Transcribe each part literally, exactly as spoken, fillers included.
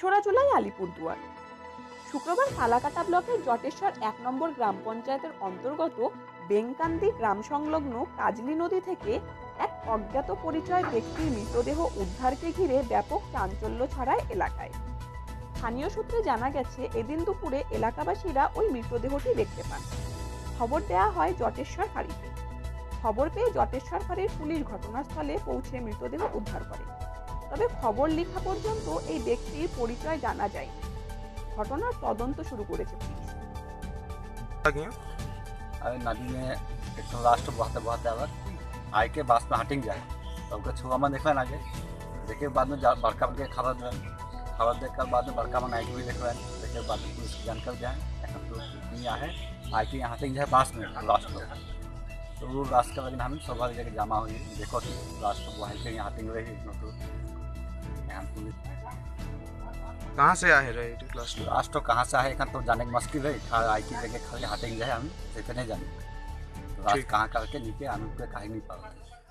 তেসরা জুলাই আলিপুরদুয়ার। শুক্রবার ফালাকাটা ব্লকের জটেশ্বর এক নম্বর গ্রাম পঞ্চায়েতের অন্তর্গত বেঙ্কান্দি গ্রাম সংলগ্ন কাজলি নদী থেকে এক অজ্ঞাত পরিচয় ব্যক্তির মৃতদেহ উদ্ধারকে ঘিরে ব্যাপক চাঞ্চল্য ছড়ায় এলাকায়। স্থানীয় সূত্রে জানা গেছে, এদিন দুপুরে এলাকাবাসীরা ওই মৃতদেহটি দেখতে পান। খবর দেওয়া হয় জটেশ্বর ফাঁড়িতে। খবর পেয়ে জটেশ্বর ফাঁড়ির পুলিশ ঘটনাস্থলে পৌঁছে মৃতদেহ উদ্ধার করে। তবে খবর লেখা পর্যন্ত এই ব্যক্তির পরিচয় জানা যায়নি। ঘটনার তদন্ত শুরু করেছে পুলিশ। अरे नदी में एक तो राष्ट्र बहते बहते अगर आए के बास में हटिंग जाए तो उनका छुआ में देखा आगे देखे बाद में बड़का बन के खबर दें खबर देख कर बाद में बड़का मन आए के भी देखा देखे बाद में पुलिस की जानकर जाए ऐसा तो नहीं आए आए के यहाँ हटिंग जाए बास में राष्ट्र तो वो राष्ट्र का लेकिन हम सौभाग्य जगह जमा हुई देखो कि राष्ट्र वहीं के यहाँ हटिंग रही तो यहाँ पुलिस कहाँ से आए रहे राष्ट्र कहाँ से आए एखन तो जाने की मुश्किल है आई की जगह खाली हटेंगे जाए हम जैसे नहीं जाने तो राष्ट्र कहाँ करके नीचे हम पे कहीं नहीं पाते।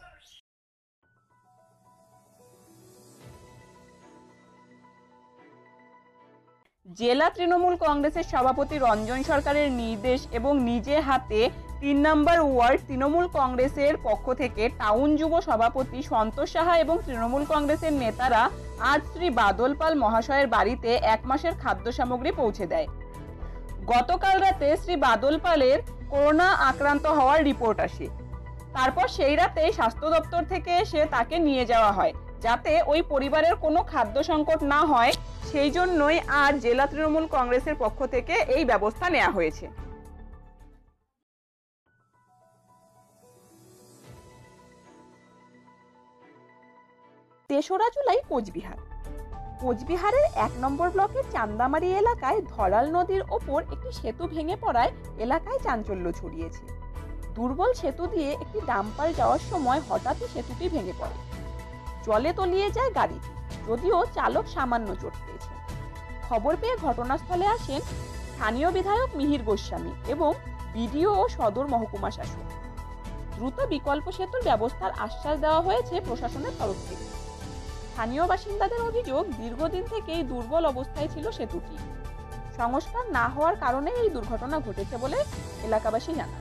জেলা তৃণমূল কংগ্রেসের সভাপতি রঞ্জন সরকারের নির্দেশ এবং নিজে হাতে তিন নম্বর ওয়ার্ড তৃণমূল কংগ্রেসের পক্ষ থেকে টাউন যুব সভাপতি সন্তোষ সাহা এবং তৃণমূল কংগ্রেসের নেতারা আজ শ্রী বাদল পাল মহাশয়ের বাড়িতে এক মাসের খাদ্য সামগ্রী পৌঁছে দেয়। গতকাল রাতে শ্রী বাদল পালের করোনা আক্রান্ত হওয়ার রিপোর্ট আসে। তারপর সেই রাতে স্বাস্থ্য দপ্তর থেকে এসে তাকে নিয়ে যাওয়া হয় যাতে ওই পরিবারের কোনো খাদ্য সংকট না হয়, সেই জন্যই আজ জেলা তৃণমূল কংগ্রেসের পক্ষ থেকে এই ব্যবস্থা নেওয়া হয়েছে। তেসরা জুলাই কোচবিহার। কোচবিহারের এক নম্বর ব্লকের চান্দামারি এলাকায় ধরাল নদীর ওপর একটি সেতু ভেঙে পড়ায় এলাকায় চাঞ্চল্য ছড়িয়েছে। দুর্বল সেতু দিয়ে একটি ডাম্পার যাওয়ার সময় হঠাৎই সেতুটি ভেঙে পড়ে। জলে তলিয়ে যায় গাড়িটি, যদিও চালক সামান্য চোট পেয়েছে। খবর পেয়ে ঘটনাস্থলে আসেন স্থানীয় বিধায়ক মিহির গোস্বামী এবং বিডিও ও সদর মহকুমা শাসক। দ্রুত বিকল্প সেতুর ব্যবস্থার আশ্বাস দেওয়া হয়েছে প্রশাসনের তরফ থেকে। স্থানীয় বাসিন্দাদের অভিযোগ, দীর্ঘদিন থেকেই দুর্বল অবস্থায় ছিল সেতুটি। সংস্কার না হওয়ার কারণে এই দুর্ঘটনা ঘটেছে বলে এলাকাবাসী জানান।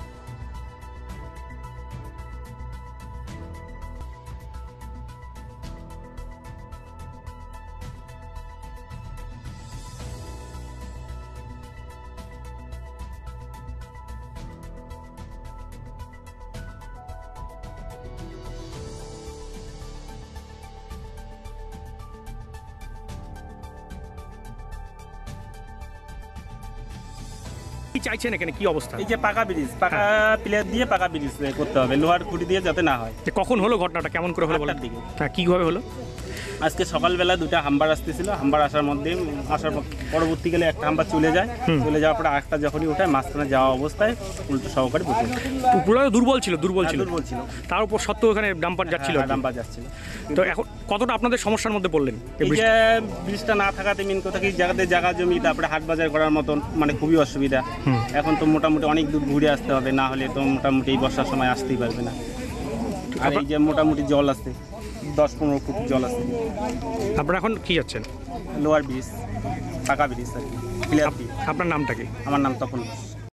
কি চাইছেন এখানে, কি অবস্থা? এই যে পাকা ব্রিজ, পাকা প্লেয়ার দিয়ে পাকা ব্রিজ করতে হবে, লোহার খুঁটি দিয়ে যাতে না হয়। কখন হলো ঘটনাটা, কেমন করে হলো বলার দিকে? হ্যাঁ, কিভাবে হলো? আজকে সকালবেলা দুটা হাম্বার আসতেছিল, হাম্বার আসার মধ্যে আসার পরবর্তীকালে একটা হাম্বার চলে যায়, চলে যাওয়ার পরে একটা যখনই ওঠায় মাঝখানে যাওয়া অবস্থায় উল্টো সহকারে বসে পুরো দুর্বল ছিল দুর্বল ছিল দুর্বল ছিল তার উপর সত্ত্বেও এখানে ডাম্পার যাচ্ছিল ডাম্পার যাচ্ছিল তো এখন কতটা আপনাদের সমস্যার মধ্যে পড়লেন? এই যে ব্রিজটা না থাকাতে মেন কথা কি জায়গাতে জায়গা জমি, তারপরে হাট বাজার করার মতন মানে খুবই অসুবিধা। এখন তো মোটামুটি অনেক দূর ঘুরে আসতে হবে, না হলে তো মোটামুটি এই বর্ষার সময় আসতেই পারবে না। আর এই যে মোটামুটি জল আসছে, দশ পনেরো ফুট জল আসছে। আপনারা এখন কি যাচ্ছেন? লোয়ার ব্রিজ, পাকা ব্রিজ আর কি, ক্লিয়ার ব্রিজ। আপনার নামটা কি? আমার নাম তপন।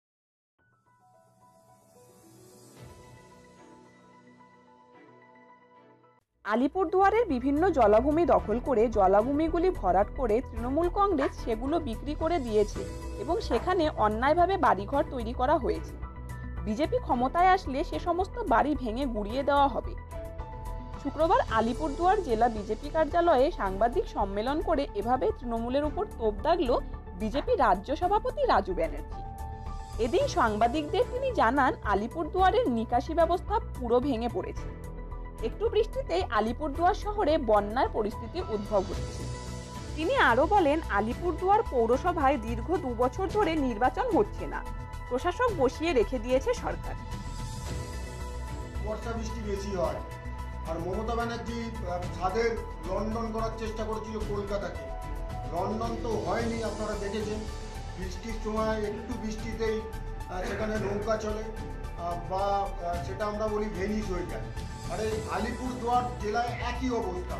আলিপুরদুয়ারের বিভিন্ন জলাভূমি দখল করে জলাভূমিগুলি ভরাট করে তৃণমূল কংগ্রেস সেগুলো বিক্রি করে দিয়েছে এবং সেখানে অন্যায়ভাবে বাড়িঘর তৈরি করা হয়েছে। বিজেপি ক্ষমতায় আসলে সে সমস্ত বাড়ি ভেঙে গুড়িয়ে দেওয়া হবে। শুক্রবার আলিপুরদুয়ার জেলা বিজেপি কার্যালয়ে সাংবাদিক সম্মেলন করে এভাবে তৃণমূলের উপর তোপ দাগল বিজেপি রাজ্য সভাপতি রাজু ব্যানার্জি। এদিন সাংবাদিকদের তিনি জানান, আলিপুরদুয়ারের নিকাশি ব্যবস্থা পুরো ভেঙে পড়েছে। একটু বৃষ্টিতেই আলিপুরদুয়ার শহরে বন্যার পরিস্থিতির উদ্ভব হচ্ছে। তিনি আরও বলেন, আলিপুরদুয়ার পৌরসভায় দীর্ঘ দু বছর ধরে নির্বাচন হচ্ছে না, প্রশাসক বসিয়ে রেখে দিয়েছে সরকার। বর্ষা বৃষ্টি বেশি হয় আর মমতা ব্যানার্জি ছাদের লন্ডন করার চেষ্টা করেছিল কলকাতাকে, লন্ডন তো হয়নি। আপনারা দেখেছেন বৃষ্টির সময় একটু বৃষ্টিতেই সেখানে নৌকা চলে বা সেটা আমরা বলি ভেনিস হয়ে যায়। আর এই আলিপুরদুয়ার জেলায় একই অবস্থা,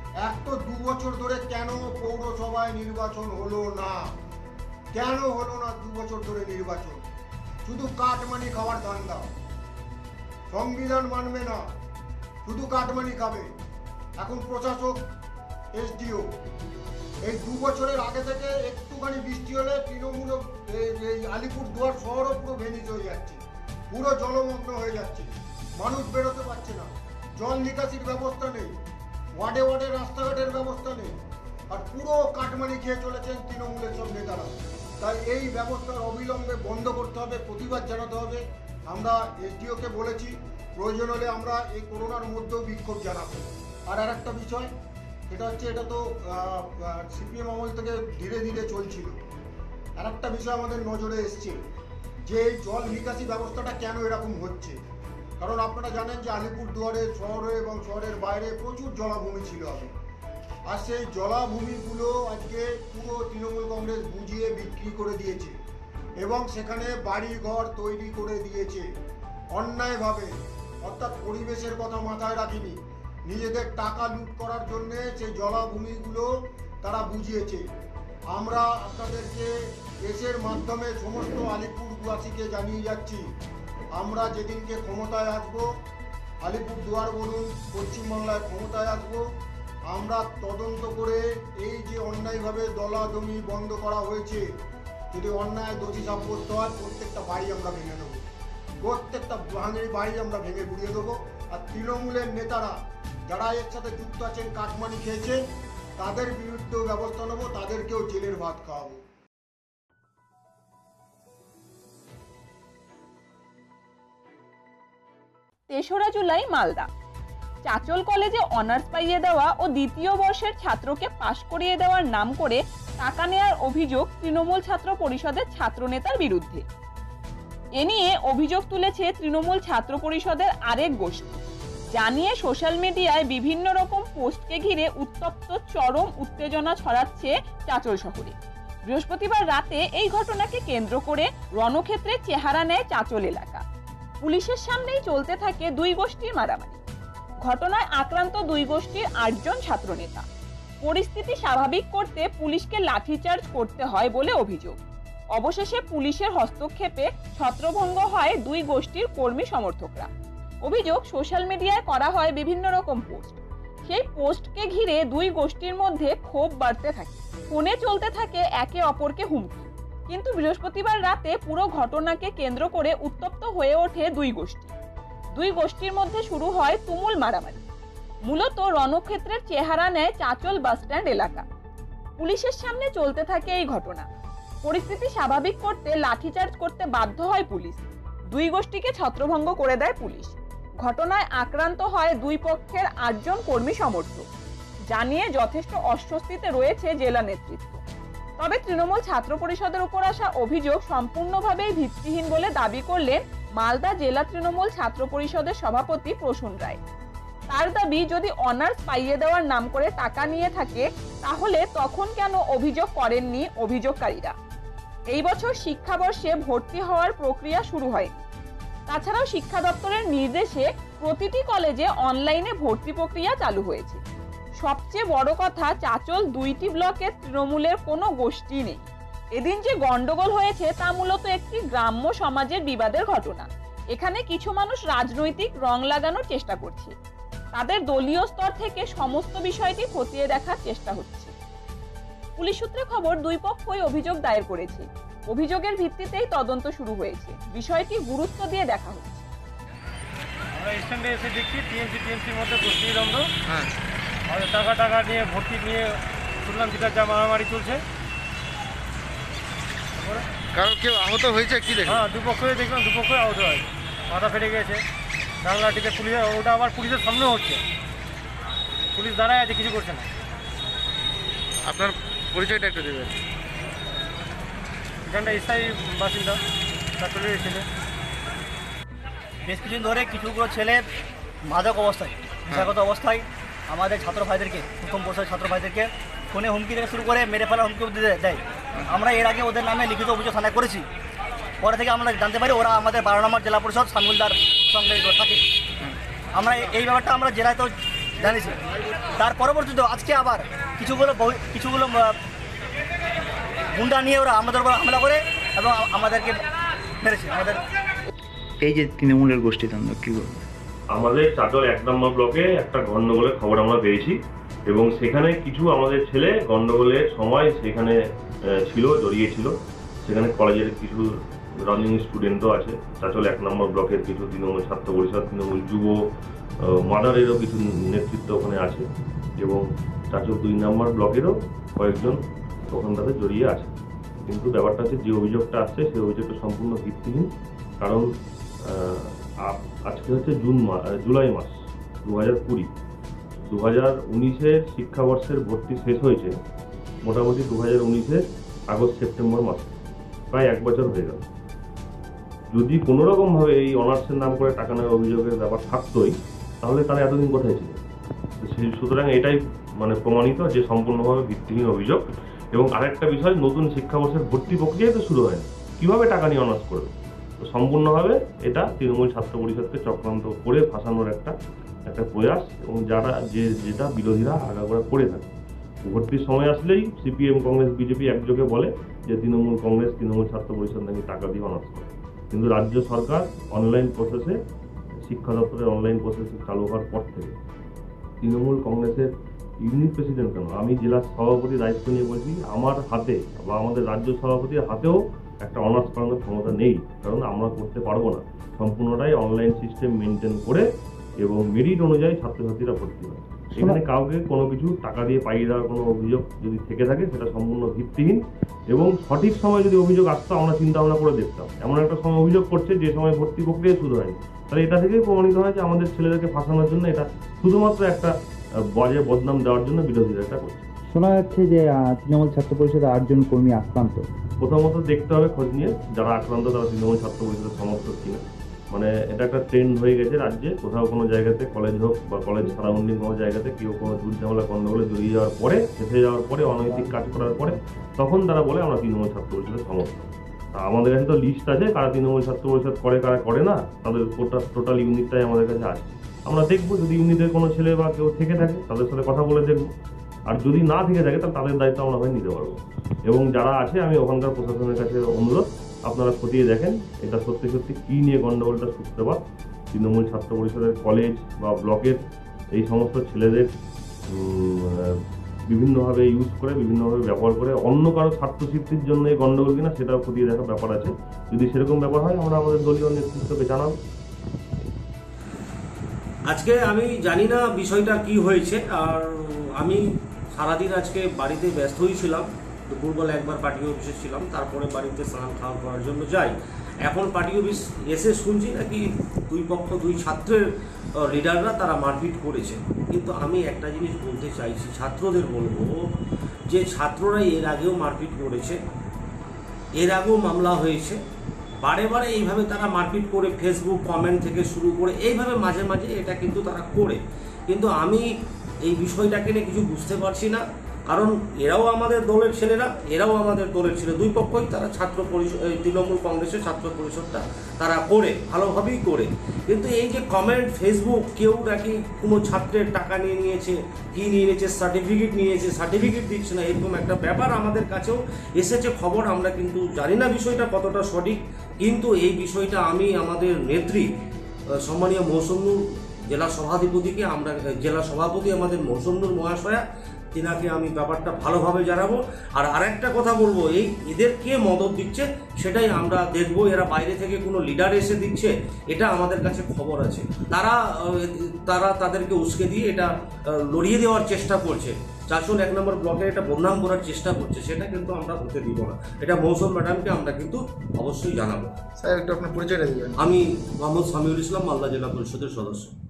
এক তো দু বছর ধরে কেন পৌরসভায় নির্বাচন হলো না? কেন হলো না দু বছর ধরে নির্বাচন? শুধু কাটমানি খাওয়ার ধান্দা। সংবিধান মানবে না, শুধু কাটমানি খাবে। এখন প্রশাসক, এসডিও, এই দু বছরের আগে থেকে একটুখানি বৃষ্টি হলে তৃণমূল এই আলিপুর দুয়ার শহরও পুরো ভেঙে হয়ে যাচ্ছে, পুরো জলমগ্ন হয়ে যাচ্ছে, মানুষ বেরোতে পারছে না, জল নিকাশির ব্যবস্থা নেই, ওয়ার্ডে ওয়ার্ডে রাস্তাঘাটের ব্যবস্থা নেই, আর পুরো কাটমানি খেয়ে চলেছেন তৃণমূলের সব নেতারা। তাই এই ব্যবস্থার অবিলম্বে বন্ধ করতে হবে, প্রতিবাদ জানাতে হবে। আমরা এসডিওকে বলেছি প্রয়োজন হলে আমরা এই করোনার মধ্যেও বিক্ষোভ জানাবো। আর আর একটা বিষয়, এটা হচ্ছে এটা তো সিপিএম আমল থেকে ধীরে ধীরে চলছিল। আর একটা বিষয় আমাদের নজরে এসছে যে এই জল নিকাশি ব্যবস্থাটা কেন এরকম হচ্ছে। কারণ আপনারা জানেন যে আলিপুর দুয়ারে শহরে এবং শহরের বাইরে প্রচুর জলাভূমি ছিল আগে, আর সেই জলাভূমিগুলো আজকে পুরো তৃণমূল কংগ্রেস বুঝিয়ে বিক্রি করে দিয়েছে এবং সেখানে বাড়ি ঘর তৈরি করে দিয়েছে অন্যায়ভাবে। অর্থাৎ পরিবেশের কথা মাথায় রাখিনি, নিজেদের টাকা লুট করার জন্য সেই জলাভূমিগুলো তারা বুঝিয়েছে। আমরা আপনাদেরকে দেশের মাধ্যমে সমস্ত আলিপুরবাসীকে জানিয়ে যাচ্ছি, আমরা যেদিনকে ক্ষমতায় আসব, আলিপুর দুয়ার বলুন, পশ্চিমবাংলায় ক্ষমতায় আসব, আমরা তদন্ত করে এই যে অন্যায়ভাবে দলা জমি বন্ধ করা হয়েছে, যদি অন্যায় দোষী সাব্যস্ত হয় প্রত্যেকটা বাড়ি আমরা ভেঙে দেবো, প্রত্যেকটা ভাঙের বাড়ি আমরা ভেঙে গুড়িয়ে দেবো। আর তৃণমূলের নেতারা যারা এর সাথে যুক্ত আছেন, কাটমানি খেয়েছেন, তাদের বিরুদ্ধেও ব্যবস্থা নেবো, তাদেরকেও জেলের ভাত খাওয়াবো। তেসরা জুলাই মালদা। চাচল কলেজে অনার্স পাইয়ে দেওয়া ও দ্বিতীয় বর্ষের ছাত্রকে পাশ করিয়ে দেওয়ার নাম করে টাকা নেওয়ার অভিযোগ তৃণমূল ছাত্র পরিষদের ছাত্রনেতার বিরুদ্ধে। এ নিয়ে অভিযোগ তুলেছে তৃণমূল ছাত্র পরিষদের আরেক গোষ্ঠী, জানিয়ে সোশ্যাল মিডিয়ায় বিভিন্ন রকম পোস্টকে ঘিরে উত্তপ্ত চরম উত্তেজনা ছড়াচ্ছে চাচল শহরে। বৃহস্পতিবার রাতে এই ঘটনাকে কেন্দ্র করে রণক্ষেত্রে চেহারা নেয় চাচল এলাকা। পুলিশের সামনেই চলতে থাকে দুই গোষ্ঠীর মারামারি। ঘটনায় আক্রান্ত দুই গোষ্ঠীর আটজন ছাত্রনেতা। পরিস্থিতি স্বাভাবিক করতে পুলিশকে লাঠিচার্জ করতে হয় বলে অভিযোগ। অবশেষে পুলিশের হস্তক্ষেপে ছত্রভঙ্গ হয় দুই গোষ্ঠীর কর্মী সমর্থকরা। অভিযোগ, সোশ্যাল মিডিয়ায় করা হয় বিভিন্ন রকম পোস্ট। সেই পোস্টকে ঘিরে দুই গোষ্ঠীর মধ্যে ক্ষোভ বাড়তে থাকে, ফোনে চলতে থাকে একে অপরকে হুমকি। কিন্তু বৃহস্পতিবার রাতে পুরো ঘটনাকে কেন্দ্র করে উত্তপ্ত হয়ে ওঠে দুই গোষ্ঠী। দুই গোষ্ঠীর মধ্যে শুরু হয় তুমুল মারামারি। মূলত রণক্ষেত্রের চেহারা নেয় চাচল বাসস্ট্যান্ড এলাকা। পুলিশের সামনে চলতে থাকে এই ঘটনা। পরিস্থিতি স্বাভাবিক করতে লাঠিচার্জ করতে বাধ্য হয় পুলিশ। দুই গোষ্ঠীকে ছত্রভঙ্গ করে দেয় পুলিশ। ঘটনায় আক্রান্ত হয় দুই পক্ষের আটজন কর্মী সমর্থক, জানিয়ে যথেষ্ট অস্বস্তিতে রয়েছে জেলা নেতৃত্ব। তবে তৃণমূল ছাত্র পরিষদের উপর আসা অভিযোগ সম্পূর্ণভাবেই ভিত্তিহীন বলে দাবি করলেন মালদা জেলা তৃণমূল ছাত্র পরিষদের সভাপতি প্রসূন রায়। তার দাবি, যদি অনার্স পাইয়ে দেওয়ার নাম করে টাকা নিয়ে থাকে তাহলে তখন কেন অভিযোগ করেননি অভিযোগকারীরা? এই বছর শিক্ষাবর্ষে ভর্তি হওয়ার প্রক্রিয়া শুরু হয়নি। তাছাড়াও শিক্ষা দপ্তরের নির্দেশে প্রতিটি কলেজে অনলাইনে ভর্তি প্রক্রিয়া চালু হয়েছে। সবচেয়ে বড় কথা, চাচল দুইটি ব্লকে তৃণমূলের কোনো গোষ্ঠী নেই। এদিন যে গন্ডগোল হয়েছে তা মূলত একটি গ্রাম্য সমাজের বিবাদের ঘটনা। এখানে কিছু মানুষ রাজনৈতিক রং লাগানোর চেষ্টা করছে। তাদের দলীয় স্তর থেকে সমস্ত বিষয়টি খতিয়ে দেখার চেষ্টা হচ্ছে। পুলিশ সূত্রে খবর, দুই পক্ষই অভিযোগ দায়ের করেছে। অভিযোগের ভিত্তিতেই তদন্ত শুরু হয়েছে। বিষয়টি গুরুত্ব দিয়ে দেখা হচ্ছে। আমরা স্ট্যান্ডে এসে দেখছি টিএমসি টিএমসির মধ্যে গোষ্ঠীদ্বন্দ্ব। হ্যাঁ, আর টাকা টাকা নিয়ে ভর্তি নিয়ে শুনলাম যেটা যা মারামারি চলছে। কারণ কেউ আহত হয়েছে কি দেখে? হ্যাঁ, দুপক্ষই দেখলাম, দুপক্ষই আহত হয়, মাথা ফেটে গেছে। ডাংলাটিতে পুলিশ, ওটা আবার পুলিশের সামনেও হচ্ছে। পুলিশ দাঁড়ায় আছে, কিছু করছে না। আপনার পরিচয়টা একটু দেবেন। এখানটা স্থায়ী বাসিন্দা, তার চলে ছেলে। বেশ কিছুদিন ধরে কিছুগুলো ছেলে মাদক অবস্থায়, নেশাগত অবস্থায় আমাদের ছাত্র ভাইদেরকে, প্রথম বর্ষের ছাত্র ভাইদেরকে ফোনে হুমকি থেকে শুরু করে মেরে ফেলার হুমকি দেয়। আমরা এর আগে ওদের নামে লিখিত অভিযোগ থানায় করেছি। পরে থেকে আমরা জানতে পারি ওরা আমাদের বারো নম্বর জেলা পরিষদ সামিলদার সঙ্গে থাকে। আমরা এই ব্যাপারটা আমরা জেলায় তো জানিয়েছে। তার পরবর্তীতে আজকে আবার কিছুগুলো বহি- কিছুগুলো আহ, গুন্ডা নিয়ে ওরা আমাদের উপর হামলা করে এবং আমাদেরকে মেরেছে। আমাদের এই যে তৃণমূলের গোষ্ঠীদ্বন্দ্ব কী বলবো? আমাদের চাঁচল এক নম্বর ব্লকে একটা গন্ডগোলের খবর আমরা পেয়েছি এবং সেখানে কিছু আমাদের ছেলে গন্ডগোলের সময় সেখানে আহ, ছিল জড়িয়ে ছিল। সেখানে কলেজের কিছু রানিং স্টুডেন্টও আছে। চাঁচল এক নম্বর ব্লকের কিছু তৃণমূল ছাত্র পরিষদ, তৃণমূল যুব আহ, মাদারেরও কিছু নেতৃত্ব ওখানে আছে এবং চাঁচল দুই নম্বর ব্লকেরও কয়েকজন ওখান তাদের জড়িয়ে আছে। কিন্তু ব্যাপারটা হচ্ছে যে অভিযোগটা আসছে সেই অভিযোগটা সম্পূর্ণ ভিত্তিহীন। কারণ আহ, আপ- আজকে হচ্ছে জুন মাস জুলাই মাস দু হাজার কুড়ি দু হাজার উনিশের শিক্ষাবর্ষের ভর্তি শেষ হয়েছে মোটামুটি দু হাজার উনিশের আগস্ট সেপ্টেম্বর মাসে, প্রায় এক বছর হয়ে গেল। যদি কোনো রকমভাবে এই অনার্সের নাম করে টাকা নেওয়ার অভিযোগের ব্যাপার থাকতোই তাহলে তারা এতদিন কোথায় ছিল? তো সেই সুতরাং এটাই মানে প্রমাণিত যে সম্পূর্ণভাবে ভিত্তিহীন অভিযোগ। এবং আরেকটা বিষয়, নতুন শিক্ষাবর্ষের ভর্তি প্রক্রিয়াই তো শুরু হয়নি, কীভাবে টাকা নিয়ে অনার্স করবে? তো সম্পূর্ণভাবে এটা তৃণমূল ছাত্র পরিষদকে চক্রান্ত করে ফাঁসানোর একটা একটা প্রয়াস এবং যারা যে যেটা বিরোধীরা আগাগোড়া করে থাকে। ভর্তির সময় আসলেই সিপিএম, কংগ্রেস, বিজেপি একযোগে বলে যে তৃণমূল কংগ্রেস, তৃণমূল ছাত্র পরিষদ নাকি টাকা দিয়ে অনার্স করে। কিন্তু রাজ্য সরকার অনলাইন প্রসেসে, শিক্ষা দপ্তরের অনলাইন প্রসেসে চালু হওয়ার পর থেকে তৃণমূল কংগ্রেসের ইউনিট প্রেসিডেন্ট কেন, আমি জেলা সভাপতি দায়িত্ব নিয়ে বলছি, আমার হাতে বা আমাদের রাজ্য সভাপতির হাতেও একটা অনার্স করানোর ক্ষমতা নেই। কারণ আমরা করতে পারবো না, সম্পূর্ণটাই অনলাইন সিস্টেম মেনটেন করে এবং মেরিট অনুযায়ী ছাত্রছাত্রীরা ভর্তি হয়। এখানে কাউকে কোনো কিছু টাকা দিয়ে পাইয়ে দেওয়ার কোনো অভিযোগ যদি থেকে থাকে সেটা সম্পূর্ণ ভিত্তিহীন এবং সঠিক সময় যদি অভিযোগ আসতো আমরা চিন্তা ভাবনা করে দেখতাম। এমন একটা সময় অভিযোগ করছে যে সময় ভর্তি প্রক্রিয়া শুরু হয়নি, তাহলে এটা থেকেই প্রমাণিত হয় যে আমাদের ছেলেদেরকে ফাঁসানোর জন্য এটা শুধুমাত্র একটা বাজে বদনাম দেওয়ার জন্য বিরোধীরা এটা করছে। শোনা যাচ্ছে যে আহ, তৃণমূল ছাত্র পরিষদের আটজন কর্মী আক্রান্ত। প্রথমত দেখতে হবে খোঁজ নিয়ে যারা আক্রান্ত তারা তৃণমূল ছাত্র পরিষদের সমর্থক কিনা। মানে এটা একটা ট্রেন্ড হয়ে গেছে রাজ্যে, কোথাও কোনো জায়গাতে কলেজ হোক বা কলেজ সারাউন্ডিং কোনো জায়গাতে কেউ কোনো ঝুট ঝামেলা গন্ডগোলে জড়িয়ে যাওয়ার পরে, ফেসে যাওয়ার পরে, অনৈতিক কাজ করার পরে তখন তারা বলে আমরা তৃণমূল ছাত্র পরিষদের সমর্থক। তা আমাদের কাছে তো লিস্ট আছে কারা তৃণমূল ছাত্র পরিষদ করে কারা করে না, তাদের টোটাল টোটাল ইউনিটটাই আমাদের কাছে আছে। আমরা দেখবো যদি ইউনিটের কোনো ছেলে বা কেউ থেকে থাকে তাদের সাথে কথা বলে দেখবো, আর যদি না থেকে থাকে তাহলে তাদের দায়িত্ব আমরা হয় নিতে পারবো। এবং যারা আছে আমি ওখানকার প্রশাসনের কাছে অনুরোধ আপনারা খতিয়ে দেখেন এটা সত্যি সত্যি কী নিয়ে গণ্ডগোলটা সূত্রপাত। তৃণমূল ছাত্র পরিষদের কলেজ বা ব্লকের এই সমস্ত ছেলেদের বিভিন্নভাবে ইউজ করে, বিভিন্নভাবে ব্যবহার করে অন্য কারো ছাত্রশিক্ষির জন্য এই গণ্ডগোল কিনা সেটাও খতিয়ে দেখার ব্যাপার আছে। যদি সেরকম ব্যাপার হয় আমরা আমাদের দলীয় নেতৃত্বকে জানাবো। আজকে আমি জানি না বিষয়টা কি হয়েছে, আর আমি সারাদিন আজকে বাড়িতে ব্যস্তই ছিলাম। দুপুরবেলা একবার পার্টি অফিসে ছিলাম, তারপরে বাড়িতে স্নান খাওয়া করার জন্য যাই। এখন পার্টি অফিস এসে শুনছি নাকি দুই পক্ষ দুই ছাত্রের লিডাররা তারা মারপিট করেছে। কিন্তু আমি একটা জিনিস বলতে চাইছি, ছাত্রদের বলবো যে ছাত্ররা এর আগেও মারপিট করেছে, এর আগেও মামলা হয়েছে। বারে বারে এইভাবে তারা মারপিট করে ফেসবুক কমেন্ট থেকে শুরু করে এইভাবে মাঝে মাঝে এটা কিন্তু তারা করে। কিন্তু আমি এই বিষয়টাকে নিয়ে কিছু বুঝতে পারছি না, কারণ এরাও আমাদের দলের ছেলেরা, এরাও আমাদের দলের ছেলে, দুই পক্ষই তারা ছাত্র পরিষদ, তৃণমূল কংগ্রেসের ছাত্র পরিষদটা তারা করে, ভালোভাবেই করে। কিন্তু এই যে কমেন্ট ফেসবুক, কেউ নাকি কোনো ছাত্রের টাকা নিয়ে নিয়েছে, কী নিয়ে নিয়েছে, সার্টিফিকেট নিয়েছে, সার্টিফিকেট দিচ্ছে না, এরকম একটা ব্যাপার আমাদের কাছেও এসেছে খবর। আমরা কিন্তু জানি না বিষয়টা কতটা সঠিক, কিন্তু এই বিষয়টা আমি আমাদের নেত্রী সম্মানীয় মৌসুমনুর জেলা সভাধিপতিকে, আমরা জেলা সভাপতি আমাদের মৌসুমনুর মহাশয়া, তিনাকে আমি ব্যাপারটা ভালোভাবে জানাবো। আর আরেকটা কথা বলবো, এই এদের কে মদত দিচ্ছে সেটাই আমরা দেখবো। এরা বাইরে থেকে কোনো লিডার এসে দিচ্ছে এটা আমাদের কাছে খবর আছে। তারা তারা তাদেরকে উস্কে দিয়ে এটা লড়িয়ে দেওয়ার চেষ্টা করছে, চারশো এক নম্বর ব্লকে এটা বদনাম করার চেষ্টা করছে, সেটা কিন্তু আমরা হতে দিব না। এটা মৌসুম ম্যাডামকে আমরা কিন্তু অবশ্যই জানাবো। স্যার একটু আপনার পরিচয়টা দিবেন। আমি মোহাম্মদ সামিউল ইসলাম, মালদা জেলা পরিষদের সদস্য।